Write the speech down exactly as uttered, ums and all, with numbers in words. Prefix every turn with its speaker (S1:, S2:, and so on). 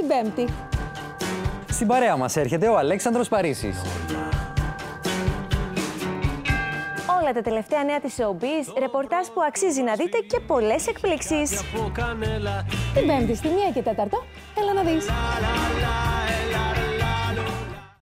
S1: την Πέμπτη.
S2: Στην παρέα μας έρχεται ο Αλέξανδρος Παρίσης.
S3: Όλα τα τελευταία νέα της Showbiz, ρεπορτάζ που αξίζει να δείτε και πολλές εκπλήξεις.
S1: Την Πέμπτη στη μία και τέταρτο, έλα να δεις.